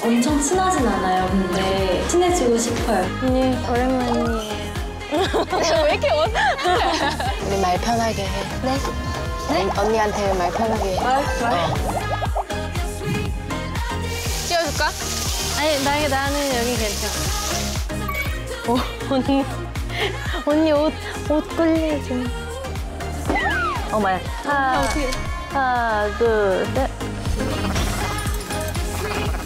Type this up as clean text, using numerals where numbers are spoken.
엄청 친하진 않아요. 근데 친해지고 싶어요. 언니 오랜만이에요. 왜 이렇게 우리 말 편하게 해. 네? 네? 언니한테 말 편하게 해. 말? 씌워줄까? 아니 나는 여기 괜찮아. 언니 옷 걸려 좀. 마야. 하나 둘 셋.